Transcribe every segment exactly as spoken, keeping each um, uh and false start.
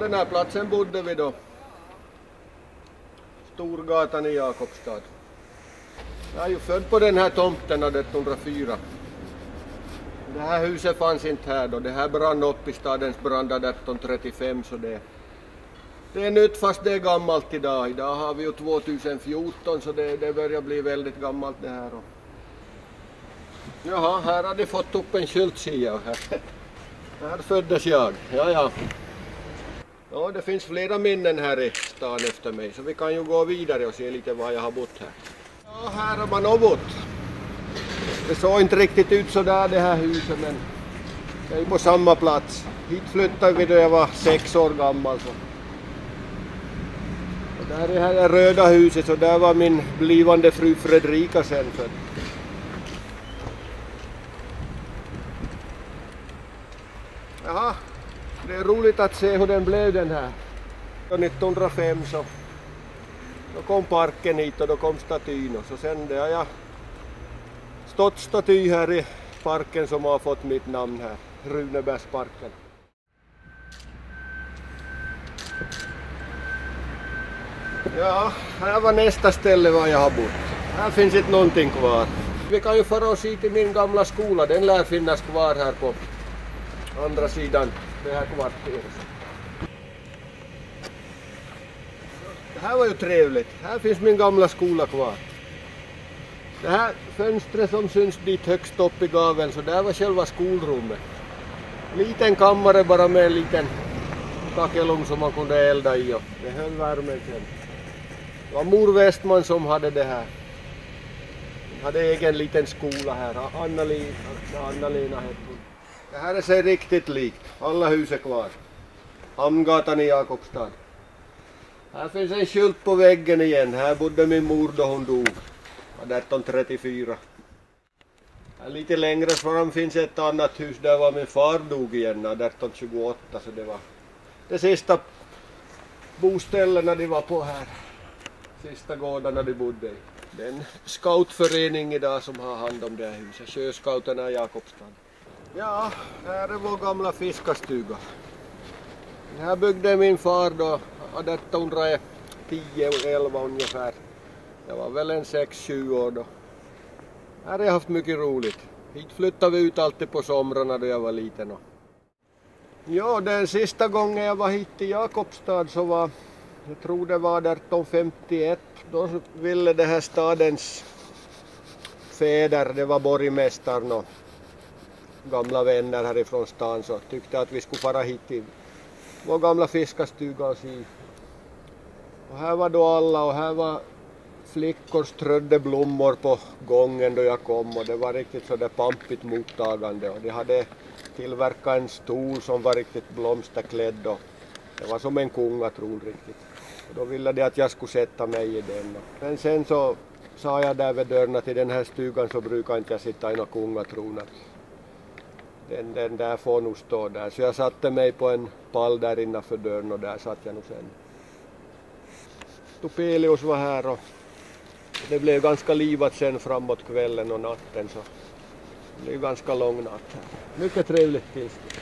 den här platsen bodde vi då. Storgatan i Jakobstad. Jag är ju född på den här tomten av nittonhundrafyra. Det här huset fanns inte här då. Det här brann upp i stadens brand nittonhundratrettiofem, så det, det är nytt fast det är gammalt idag. Idag har vi ju tjugohundrafjorton, så det, det börjar bli väldigt gammalt det här. Jaha, här har de fått upp en skylt, ser jag. Här, här föddes jag. Ja, ja. Ja, det finns flera minnen här i stan efter mig, så vi kan ju gå vidare och se lite var jag har bott här. Ja, här har man nog bott. Det såg inte riktigt ut så där det här huset, men det är på samma plats. Hit flyttade vi då jag var sex år gammal. Så. Och där är det här röda huset, och där var min blivande fru Fredrika sen född. Jaha, det är roligt att se hur den blev den här. nittonhundrafem så då kom parken hit och då kom statyn, och så sen det har jag stått staty här i parken som har fått mitt namn här, Runebergsparken. Ja, här var nästa ställe var jag har bott. Här finns inte någonting kvar. Vi kan ju fara och se till min gamla skola, den lär finnas kvar här på andra sidan det här kvarteret. Det här var ju trevligt. Här finns min gamla skola kvar. Det här fönstret som syns dit högst upp i gaveln, så där var själva skolrummet. Liten kammare bara med en liten kakelugn som man kunde elda i, och det höll värmen sen. Det var mor Westman som hade det här. Hon hade egen liten skola här. Anna-Lena, Anna-Lena hette hon. Det här är sig riktigt likt. Alla hus är kvar. Hamngatan i Jakobstad. Här finns en skylt på väggen igen. Här bodde min mor då hon dog. nittonhundratrettiofyra. Här lite längre fram finns ett annat hus. Där var min far dog igen nittonhundratjugoåtta. Så det var det sista boställena de var på här. Sista gårdarna de bodde i. Det är en scoutförening idag som har hand om det här huset. Sjöscouterna i Jakobstad. Ja, här är vår gamla fiskarstuga. Den här byggde min far då nittonhundratio elva ungefär. Jag var väl en sex sju år då. Här har jag haft mycket roligt. Hit flyttade vi ut alltid på somrarna då jag var liten. Ja, den sista gången jag var hit i Jakobstad så var, jag tror det var nittonhundrafemtioett. Då ville det här stadens fäder, det var borgmästaren och gamla vänner härifrån stan, så tyckte att vi skulle fara hit till vår gamla fiskarstuga och se. Och här var då alla, och här var flickor strödde blommor på gången då jag kom, och det var riktigt så där pampigt mottagande, och de hade tillverkat en stol som var riktigt blomsterklädd, och det var som en kungatron riktigt. Och då ville de att jag skulle sätta mig i den. Men sen så sa jag där vid dörren till den här stugan så brukar inte jag sitta i någon kungatron. Den, den där får nog stå där. Så jag satte mig på en pall där innanför dörren, och där satt jag nog sen. Topelius var här, och det blev ganska livat sen framåt kvällen och natten, så det blev ganska lång natt här. Mycket trevligt tillstånd.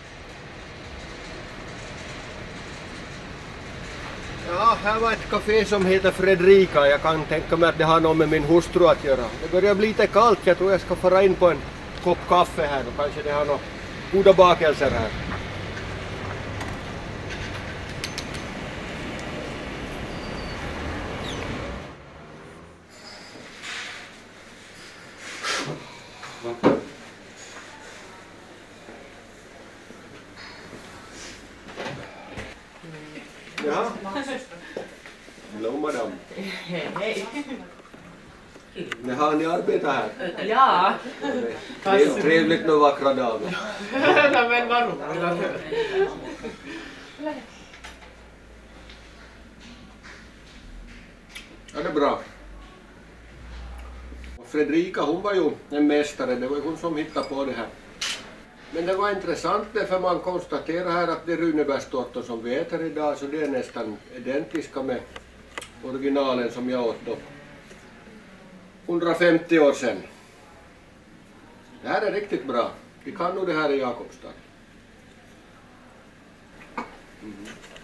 Ja, här var ett café som heter Fredrika. Jag kan tänka mig att det har något med min hustru att göra. Det börjar bli lite kallt, jag tror jag ska fara in på en kopp kaffe här, och kanske det har några goda bakelser här. Ja. Hello madam. Hej. Men har ni arbetat här? Ja. Trev, trevligt med vackra damer. Nej men vad roligt. Ja, det är bra. Och Fredrika, hon var ju en mästare, det var ju hon som hittade på det här. Men det var intressant det, för man konstaterar här att det Runebergstårtor som vi äter idag, så det är nästan identiska med originalen som jag åt då hundrafemtio år sedan. Det här är riktigt bra. Vi kan nog det här i Jakobstad. Mhm.